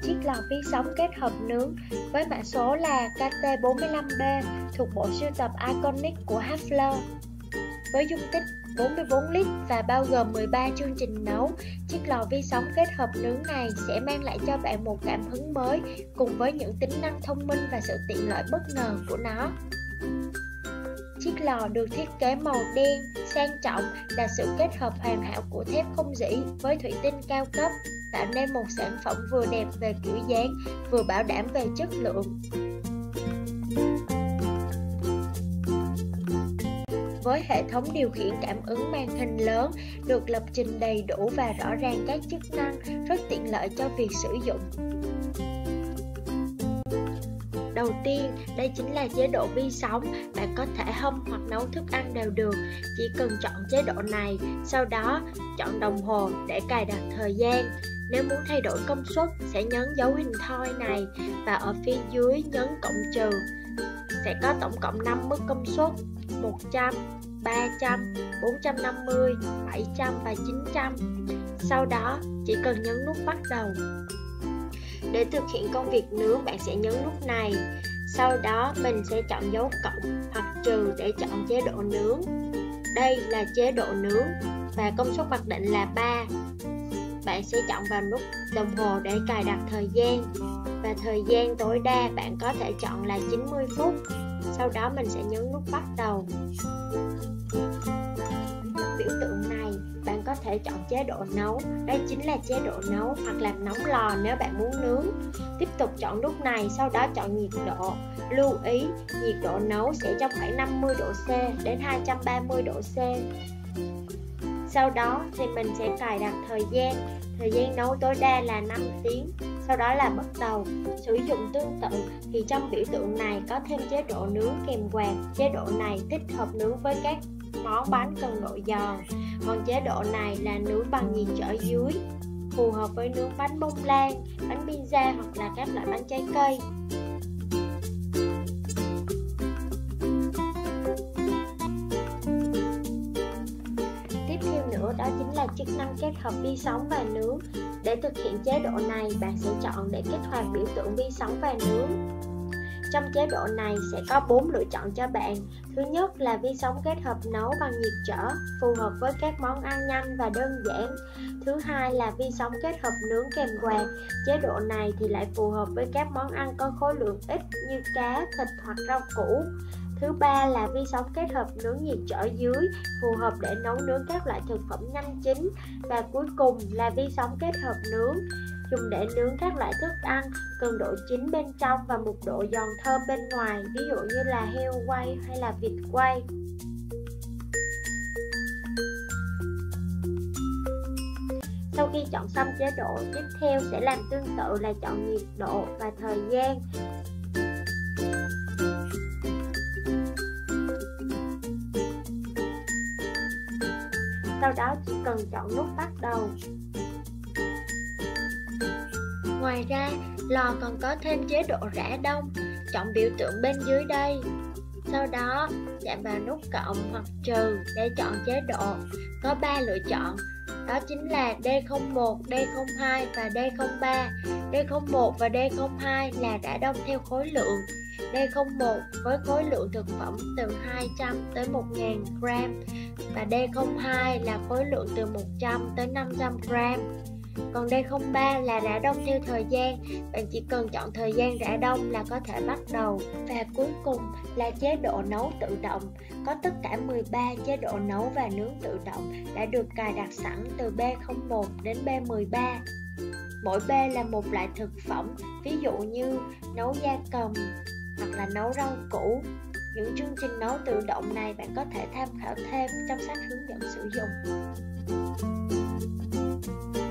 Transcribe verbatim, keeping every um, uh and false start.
chiếc lò vi sóng kết hợp nướng với mã số là K T bốn lăm B thuộc bộ sưu tập Iconic của Hafler. Với dung tích bốn mươi bốn lít và bao gồm mười ba chương trình nấu, chiếc lò vi sóng kết hợp nướng này sẽ mang lại cho bạn một cảm hứng mới cùng với những tính năng thông minh và sự tiện lợi bất ngờ của nó. Chiếc lò được thiết kế màu đen, sang trọng là sự kết hợp hoàn hảo của thép không rỉ với thủy tinh cao cấp, tạo nên một sản phẩm vừa đẹp về kiểu dáng, vừa bảo đảm về chất lượng. Với hệ thống điều khiển cảm ứng màn hình lớn được lập trình đầy đủ và rõ ràng các chức năng, rất tiện lợi cho việc sử dụng. Đầu tiên, đây chính là chế độ vi sóng. Bạn có thể hâm hoặc nấu thức ăn đều được, chỉ cần chọn chế độ này, sau đó chọn đồng hồ để cài đặt thời gian. Nếu muốn thay đổi công suất, sẽ nhấn dấu hình thoi này và ở phía dưới nhấn cộng trừ. Sẽ có tổng cộng năm mức công suất: một trăm, ba trăm, bốn trăm năm mươi, bảy trăm và chín trăm. Sau đó, chỉ cần nhấn nút bắt đầu. Để thực hiện công việc nướng, bạn sẽ nhấn nút này. Sau đó, mình sẽ chọn dấu cộng hoặc trừ để chọn chế độ nướng. Đây là chế độ nướng và công suất mặc định là ba. Bạn sẽ chọn vào nút đồng hồ để cài đặt thời gian. Và thời gian tối đa bạn có thể chọn là chín mươi phút. Sau đó mình sẽ nhấn nút bắt đầu. Biểu tượng này bạn có thể chọn chế độ nấu. Đây chính là chế độ nấu hoặc làm nóng lò nếu bạn muốn nướng. Tiếp tục chọn nút này, sau đó chọn nhiệt độ. Lưu ý, nhiệt độ nấu sẽ trong khoảng năm mươi độ C đến hai trăm ba mươi độ C. Sau đó thì mình sẽ cài đặt thời gian. Thời gian nấu tối đa là năm tiếng. Sau đó là bắt đầu. Sử dụng tương tự thì trong biểu tượng này có thêm chế độ nướng kèm quạt. Chế độ này thích hợp nướng với các món bánh cần độ giòn. Còn chế độ này là nướng bằng nhiệt trở dưới, phù hợp với nướng bánh bông lan, bánh pizza hoặc là các loại bánh trái cây. Tiếp theo nữa đó chính là chức năng kết hợp vi sóng và nướng. Để thực hiện chế độ này, bạn sẽ chọn để kích hoạt biểu tượng vi sóng và nướng. Trong chế độ này sẽ có bốn lựa chọn cho bạn. Thứ nhất là vi sóng kết hợp nấu bằng nhiệt trở, phù hợp với các món ăn nhanh và đơn giản. Thứ hai là vi sóng kết hợp nướng kèm quạt. Chế độ này thì lại phù hợp với các món ăn có khối lượng ít như cá, thịt hoặc rau củ. Thứ ba là vi sóng kết hợp nướng nhiệt trở dưới, phù hợp để nấu nướng các loại thực phẩm nhanh chín. Và cuối cùng là vi sóng kết hợp nướng, dùng để nướng các loại thức ăn cần độ chín bên trong và một độ giòn thơm bên ngoài, ví dụ như là heo quay hay là vịt quay. Sau khi chọn xong chế độ, tiếp theo sẽ làm tương tự là chọn nhiệt độ và thời gian. Sau đó chỉ cần chọn nút bắt đầu. Ngoài ra, lò còn có thêm chế độ rã đông, chọn biểu tượng bên dưới đây. Sau đó, chạm vào nút cộng hoặc trừ để chọn chế độ. Có ba lựa chọn, đó chính là D không một, D không hai và D không ba. D không một và D không hai là rã đông theo khối lượng. D không một với khối lượng thực phẩm từ hai trăm tới một nghìn gram và D không hai là khối lượng từ một trăm tới năm trăm gram. Còn D không ba là rã đông theo thời gian, bạn chỉ cần chọn thời gian rã đông là có thể bắt đầu. Và cuối cùng là chế độ nấu tự động, có tất cả mười ba chế độ nấu và nướng tự động đã được cài đặt sẵn từ B không một đến B mười ba. Mỗi B là một loại thực phẩm, ví dụ như nấu gia cầm hoặc là nấu rau củ. Những chương trình nấu tự động này bạn có thể tham khảo thêm trong sách hướng dẫn sử dụng.